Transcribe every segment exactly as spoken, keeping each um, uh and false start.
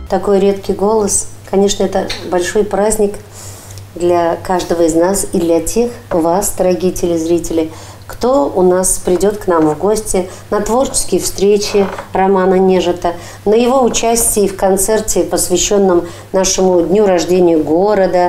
Такой редкий голос. Конечно, это большой праздник для каждого из нас и для тех вас, дорогие телезрители, кто у нас придет к нам в гости на творческие встречи Романа Нежета, на его участие в концерте, посвященном нашему дню рождения города,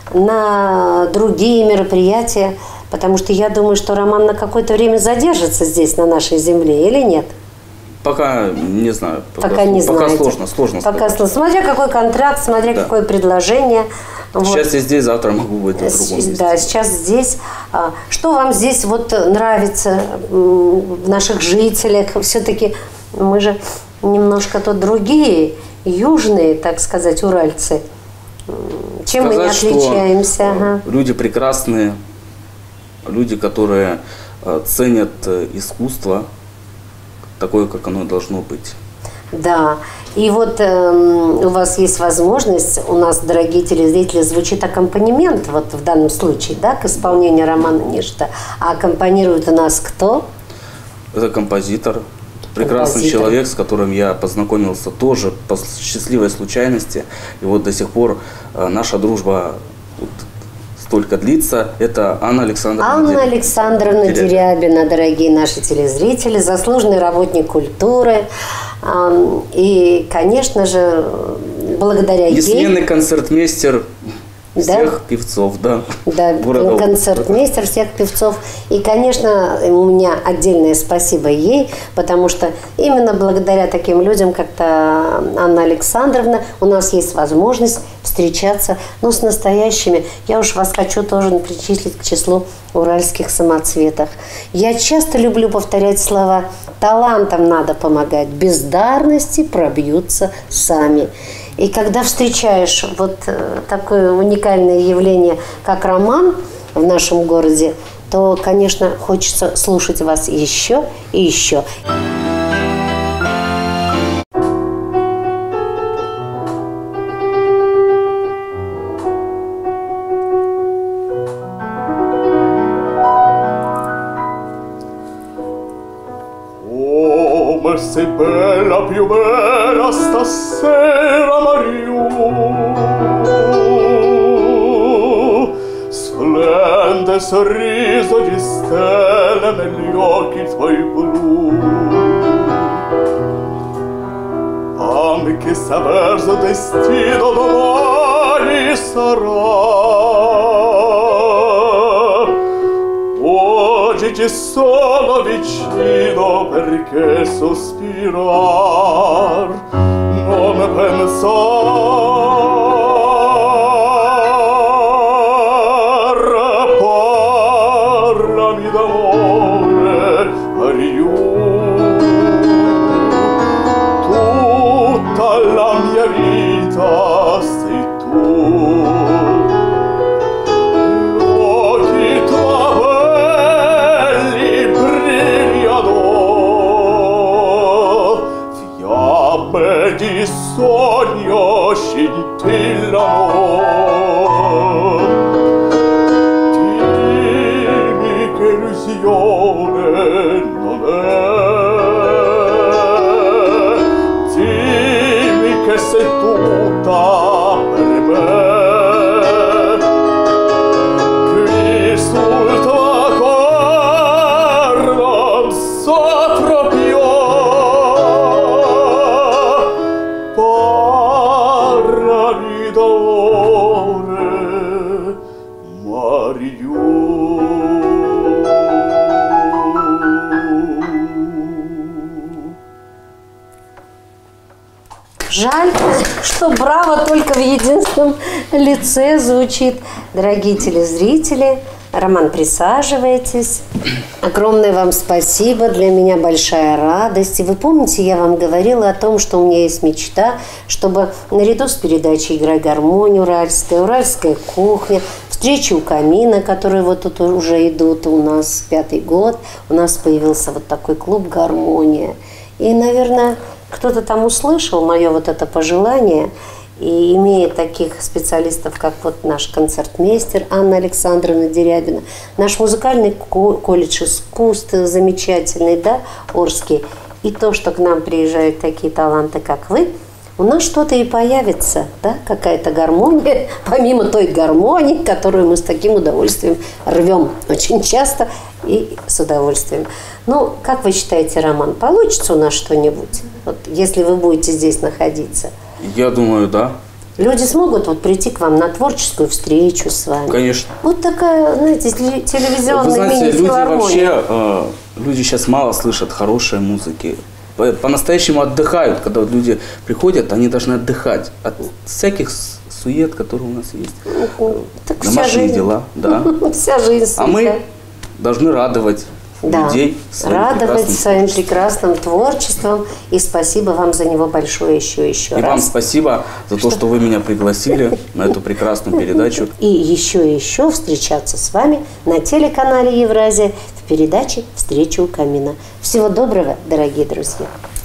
на другие мероприятия, потому что я думаю, что Роман на какое-то время задержится здесь, на нашей земле, или нет? Пока не знаю. Пока, пока не пока знаете. сложно, сложно пока сложно. Смотря какой контракт, смотря да. какое предложение. Сейчас вот. Я здесь, завтра могу быть в другом месте. Да, сейчас здесь. Что вам здесь вот нравится в наших жителях? Все-таки мы же немножко тут другие, южные, так сказать, уральцы. Чем сказать, мы не отличаемся? Ага. Люди прекрасные, люди, которые ценят искусство такое, как оно должно быть. Да, и вот э, у вас есть возможность, у нас, дорогие телезрители, звучит аккомпанемент, вот в данном случае, да, к исполнению Романа Нежета. А аккомпанирует у нас кто? Это композитор, прекрасный композитор. Человек, с которым я познакомился тоже по счастливой случайности. И вот до сих пор э, наша дружба вот, столько длится. Это Анна Александровна Анна Дерябина. Александровна Дерябина. Дерябина, дорогие наши телезрители, заслуженный работник культуры. И, конечно же, благодаря ей... Несменный концертмейстер всех да? певцов, да. Да, концертмейстер всех певцов. И, конечно, у меня отдельное спасибо ей, потому что именно благодаря таким людям, как Анна Александровна, у нас есть возможность встречаться, ну, с настоящими. Я уж вас хочу тоже причислить к числу уральских самоцветов. Я часто люблю повторять слова: талантам надо помогать, бездарности пробьются сами. И когда встречаешь вот такое уникальное явление, как Роман в нашем городе, то, конечно, хочется слушать вас еще и еще. Sei bella, più bella stasera, Mariù. Splende sorriso di stelle negli occhi tuoi blu. Anche se verso destino domani sarà, oggi ti sono vicino perché sospirar non pensar. Parlami d'amore, Mariù. Tutta la mia vita sei tu. Di sogno scintillano. Dimmi che illusione non è, dimmi che sei tutta per me. Qui sul tuo cuore non so proprio. Parlami d'amore, Mariù. Жаль, что «Браво» только в единственном лице звучит. Дорогие телезрители, Роман, присаживайтесь. Огромное вам спасибо, для меня большая радость. И вы помните, я вам говорила о том, что у меня есть мечта, чтобы наряду с передачей «Играй гармонию», уральская, уральская кухня, встречи у камина, которые вот тут уже идут у нас пятый год, у нас появился вот такой клуб «Гармония». И, наверное, кто-то там услышал мое вот это пожелание, и имея таких специалистов, как вот наш концертмейстер Анна Александровна Дерябина, наш музыкальный колледж искусств замечательный, да, Орский, и то, что к нам приезжают такие таланты, как вы, у нас что-то и появится, да, какая-то гармония, помимо той гармонии, которую мы с таким удовольствием рвем очень часто и с удовольствием. Ну, как вы считаете, Роман, получится у нас что-нибудь, вот, если вы будете здесь находиться? Я думаю, да. Люди смогут вот прийти к вам на творческую встречу с вами? Конечно. Вот такая, знаете, телевизионная Вы знаете, люди мини-филармония. вообще, э, люди сейчас мало слышат хорошей музыки. По- По-настоящему отдыхают, когда вот люди приходят, они должны отдыхать от всяких с- сует, которые у нас есть. Так вся Домашние жизнь. дела, да. Вся жизнь. А мы должны радовать Да, людей своим радовать прекрасным своим творчеством. прекрасным творчеством. И спасибо вам за него большое еще, еще И раз. вам спасибо за то, что вы меня пригласили на эту прекрасную передачу. И еще и еще встречаться с вами на телеканале Евразия в передаче «Встреча у камина». Всего доброго, дорогие друзья.